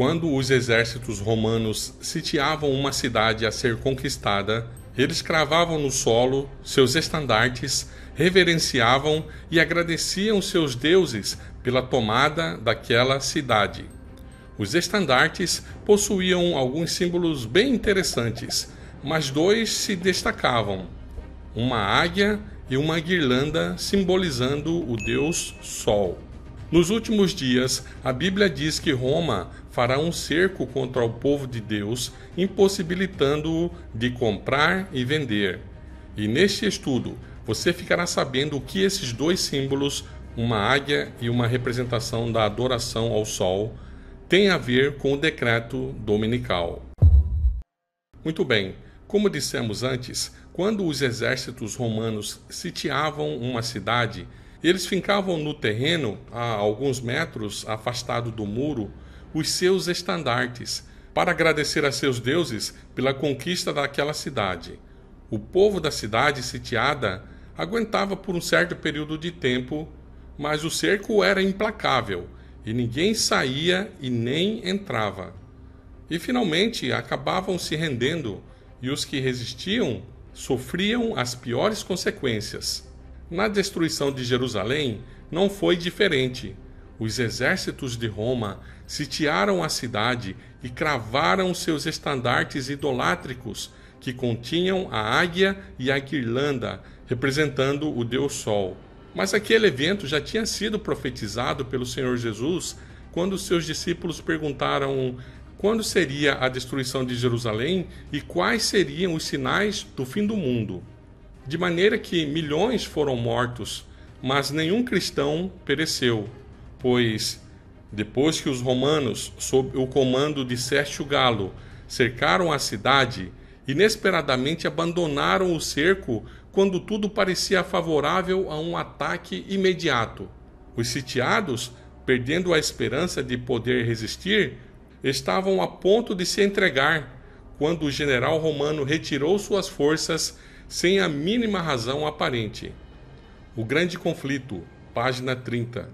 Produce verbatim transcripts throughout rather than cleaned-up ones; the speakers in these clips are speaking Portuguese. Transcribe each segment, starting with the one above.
Quando os exércitos romanos sitiavam uma cidade a ser conquistada, eles cravavam no solo seus estandartes, reverenciavam e agradeciam seus deuses pela tomada daquela cidade. Os estandartes possuíam alguns símbolos bem interessantes, mas dois se destacavam: uma águia e uma guirlanda simbolizando o deus Sol. Nos últimos dias, a Bíblia diz que Roma fará um cerco contra o povo de Deus, impossibilitando-o de comprar e vender. E neste estudo, você ficará sabendo o que esses dois símbolos, uma águia e uma representação da adoração ao Sol, têm a ver com o decreto dominical. Muito bem, como dissemos antes, quando os exércitos romanos sitiavam uma cidade, eles fincavam no terreno, a alguns metros afastado do muro, os seus estandartes, para agradecer a seus deuses pela conquista daquela cidade. O povo da cidade sitiada aguentava por um certo período de tempo, mas o cerco era implacável, e ninguém saía e nem entrava. E finalmente acabavam se rendendo, e os que resistiam sofriam as piores consequências. Na destruição de Jerusalém não foi diferente. Os exércitos de Roma sitiaram a cidade e cravaram seus estandartes idolátricos, que continham a águia e a guirlanda, representando o Deus Sol. Mas aquele evento já tinha sido profetizado pelo Senhor Jesus quando seus discípulos perguntaram quando seria a destruição de Jerusalém e quais seriam os sinais do fim do mundo. De maneira que milhões foram mortos, mas nenhum cristão pereceu, pois, depois que os romanos, sob o comando de Sérgio Galo, cercaram a cidade, inesperadamente abandonaram o cerco quando tudo parecia favorável a um ataque imediato. Os sitiados, perdendo a esperança de poder resistir, estavam a ponto de se entregar, quando o general romano retirou suas forças sem a mínima razão aparente. O grande conflito, página trinta.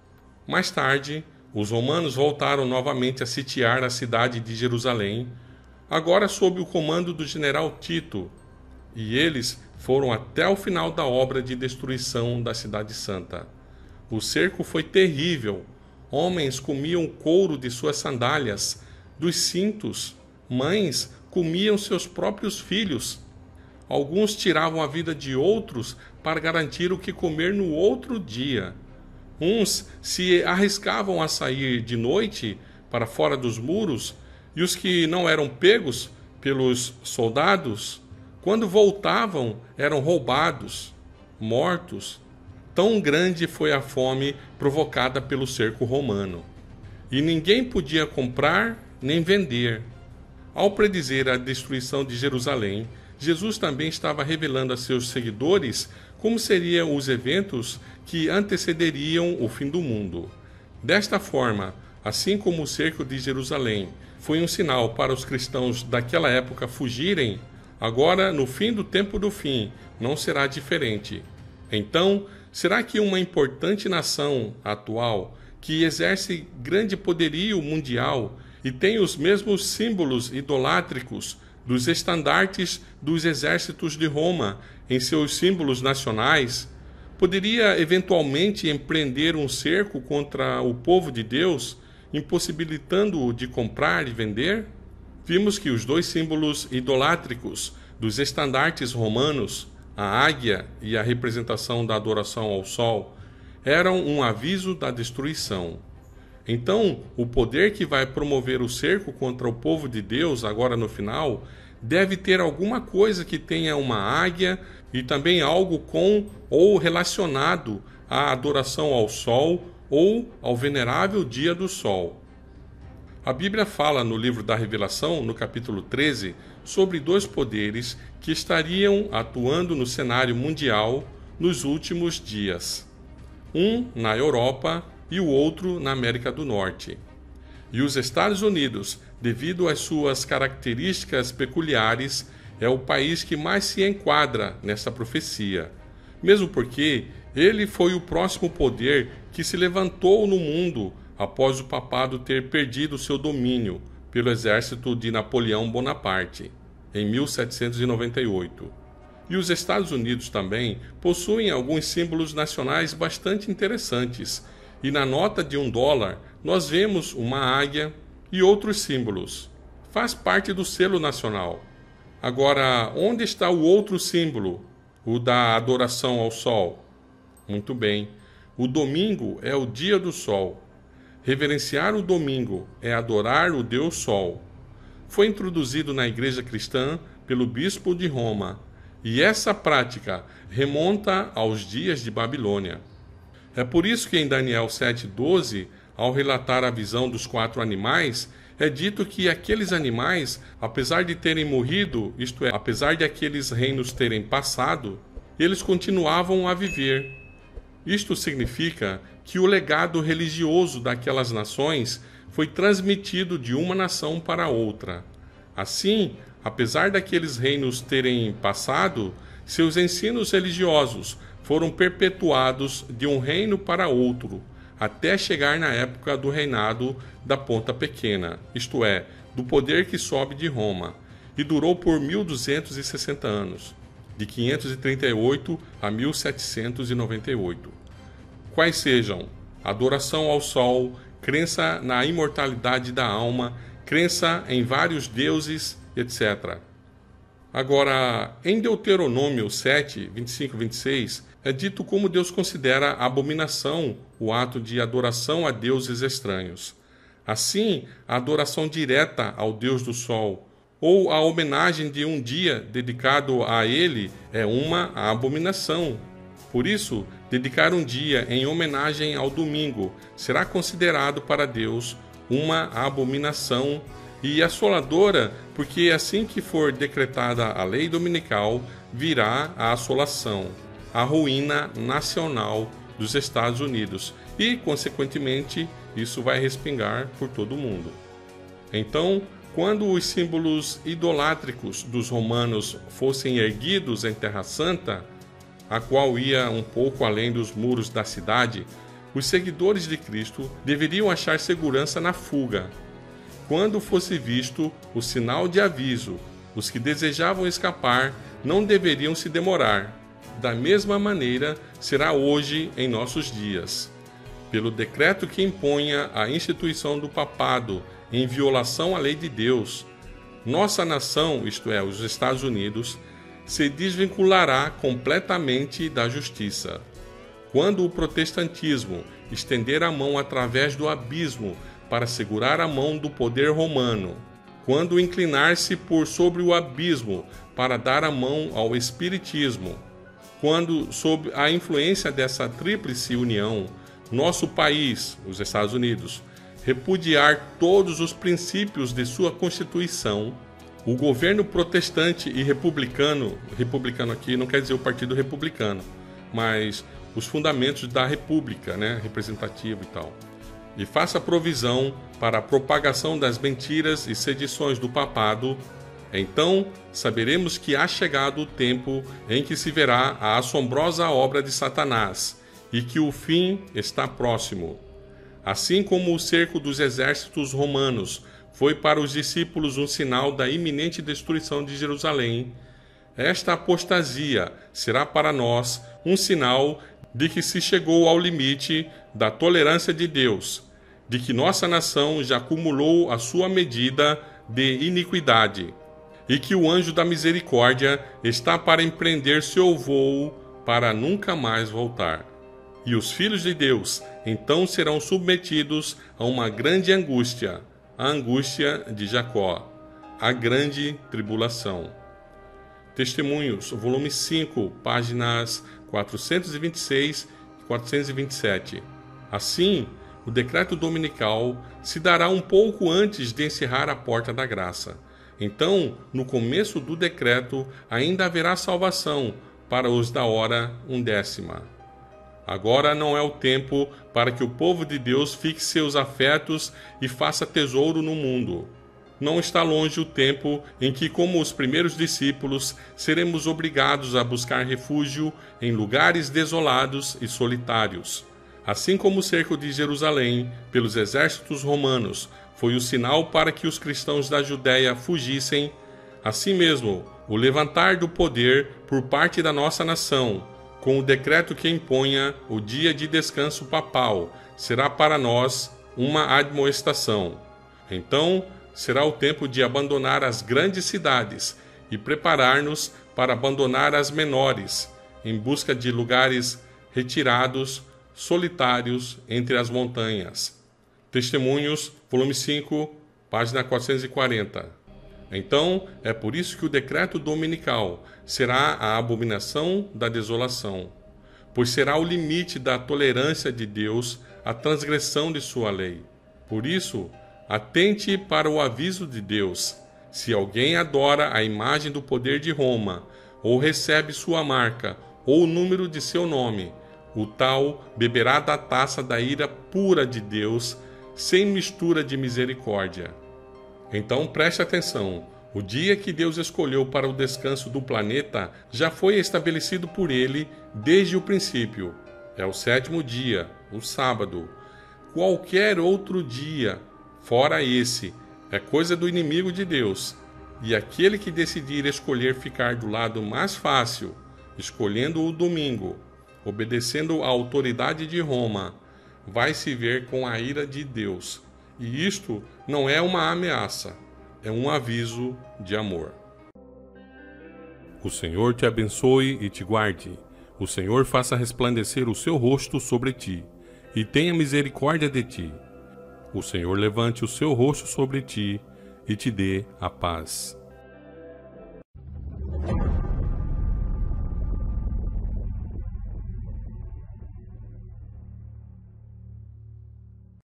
Mais tarde, os romanos voltaram novamente a sitiar a cidade de Jerusalém, agora sob o comando do general Tito, e eles foram até o final da obra de destruição da cidade santa. O cerco foi terrível. Homens comiam couro de suas sandálias, dos cintos. Mães comiam seus próprios filhos. Alguns tiravam a vida de outros para garantir o que comer no outro dia. Uns se arriscavam a sair de noite para fora dos muros, e os que não eram pegos pelos soldados, quando voltavam, eram roubados, mortos. Tão grande foi a fome provocada pelo cerco romano. E ninguém podia comprar nem vender. Ao predizer a destruição de Jerusalém, Jesus também estava revelando a seus seguidores como seriam os eventos que antecederiam o fim do mundo. Desta forma, assim como o cerco de Jerusalém foi um sinal para os cristãos daquela época fugirem, agora, no fim do tempo do fim, não será diferente. Então, será que uma importante nação atual, que exerce grande poderio mundial e tem os mesmos símbolos idolátricos dos estandartes dos exércitos de Roma em seus símbolos nacionais, poderia eventualmente empreender um cerco contra o povo de Deus, impossibilitando-o de comprar e vender? Vimos que os dois símbolos idolátricos dos estandartes romanos, a águia e a representação da adoração ao Sol, eram um aviso da destruição. Então, o poder que vai promover o cerco contra o povo de Deus, agora no final, deve ter alguma coisa que tenha uma águia e também algo com ou relacionado à adoração ao Sol ou ao venerável dia do Sol. A Bíblia fala no livro da Revelação, no capítulo treze, sobre dois poderes que estariam atuando no cenário mundial nos últimos dias. Um na Europa e o outro na América do Norte. E os Estados Unidos, devido às suas características peculiares, é o país que mais se enquadra nessa profecia, mesmo porque ele foi o próximo poder que se levantou no mundo após o papado ter perdido seu domínio pelo exército de Napoleão Bonaparte, em mil setecentos e noventa e oito. E os Estados Unidos também possuem alguns símbolos nacionais bastante interessantes, e na nota de um dólar nós vemos uma águia e outros símbolos. Faz parte do selo nacional. Agora, onde está o outro símbolo, o da adoração ao sol? Muito bem, o domingo é o dia do sol. Reverenciar o domingo é adorar o Deus Sol. Foi introduzido na Igreja Cristã pelo bispo de Roma, e essa prática remonta aos dias de Babilônia. É por isso que em Daniel sete, doze, ao relatar a visão dos quatro animais, é dito que aqueles animais, apesar de terem morrido, isto é, apesar de aqueles reinos terem passado, eles continuavam a viver. Isto significa que o legado religioso daquelas nações foi transmitido de uma nação para outra. Assim, apesar daqueles reinos terem passado, seus ensinos religiosos foram perpetuados de um reino para outro, até chegar na época do reinado da Ponta Pequena, isto é, do poder que sobe de Roma, e durou por mil duzentos e sessenta anos, de quinhentos e trinta e oito a mil setecentos e noventa e oito. Quais sejam adoração ao sol, crença na imortalidade da alma, crença em vários deuses, etcétera. Agora, em Deuteronômio sete, vinte e cinco e vinte e seis, é dito como Deus considera abominação o ato de adoração a deuses estranhos. Assim, a adoração direta ao Deus do Sol, ou a homenagem de um dia dedicado a ele, é uma abominação. Por isso, dedicar um dia em homenagem ao domingo será considerado para Deus uma abominação e assoladora, porque assim que for decretada a lei dominical, virá a assolação, a ruína nacional dos Estados Unidos e, consequentemente, isso vai respingar por todo o mundo. Então, quando os símbolos idolátricos dos romanos fossem erguidos em Terra Santa, a qual ia um pouco além dos muros da cidade, os seguidores de Cristo deveriam achar segurança na fuga. Quando fosse visto o sinal de aviso, os que desejavam escapar não deveriam se demorar. Da mesma maneira, será hoje em nossos dias. Pelo decreto que imponha a instituição do papado em violação à lei de Deus, nossa nação, isto é, os Estados Unidos, se desvinculará completamente da justiça. Quando o protestantismo estender a mão através do abismo para segurar a mão do poder romano, quando inclinar-se por sobre o abismo para dar a mão ao espiritismo, quando, sob a influência dessa tríplice união, nosso país, os Estados Unidos, repudiar todos os princípios de sua Constituição, o governo protestante e republicano, republicano aqui não quer dizer o Partido Republicano, mas os fundamentos da República, né, representativo e tal, e faça provisão para a propagação das mentiras e sedições do papado, então saberemos que há chegado o tempo em que se verá a assombrosa obra de Satanás e que o fim está próximo. Assim como o cerco dos exércitos romanos foi para os discípulos um sinal da iminente destruição de Jerusalém, esta apostasia será para nós um sinal de que se chegou ao limite da tolerância de Deus, de que nossa nação já acumulou a sua medida de iniquidade, e que o anjo da misericórdia está para empreender seu vôo para nunca mais voltar. E os filhos de Deus então serão submetidos a uma grande angústia, a angústia de Jacó, a grande tribulação. Testemunhos, volume cinco, páginas quatrocentos e vinte e seis e quatrocentos e vinte e sete. Assim, o decreto dominical se dará um pouco antes de encerrar a porta da graça. Então, no começo do decreto, ainda haverá salvação para os da hora undécima. Agora não é o tempo para que o povo de Deus fixe seus afetos e faça tesouro no mundo. Não está longe o tempo em que, como os primeiros discípulos, seremos obrigados a buscar refúgio em lugares desolados e solitários, Assim como o cerco de Jerusalém pelos exércitos romanos foi o sinal para que os cristãos da Judéia fugissem, assim mesmo, o levantar do poder por parte da nossa nação, com o decreto que imponha o dia de descanso papal, será para nós uma admoestação. Então, será o tempo de abandonar as grandes cidades e preparar-nos para abandonar as menores, em busca de lugares retirados, solitários entre as montanhas. Testemunhos, volume cinco, página quatrocentos e quarenta. Então, é por isso que o decreto dominical será a abominação da desolação, pois será o limite da tolerância de Deus à transgressão de sua lei. Por isso, atente para o aviso de Deus. Se alguém adora a imagem do poder de Roma, ou recebe sua marca, ou o número de seu nome, o tal beberá da taça da ira pura de Deus, sem mistura de misericórdia. Então preste atenção, o dia que Deus escolheu para o descanso do planeta já foi estabelecido por ele desde o princípio. É o sétimo dia, o sábado. Qualquer outro dia, fora esse, é coisa do inimigo de Deus. E aquele que decidir escolher ficar do lado mais fácil, escolhendo o domingo, obedecendo à autoridade de Roma, vai se ver com a ira de Deus. E isto não é uma ameaça, é um aviso de amor. O Senhor te abençoe e te guarde. O Senhor faça resplandecer o seu rosto sobre ti, e tenha misericórdia de ti. O Senhor levante o seu rosto sobre ti, e te dê a paz.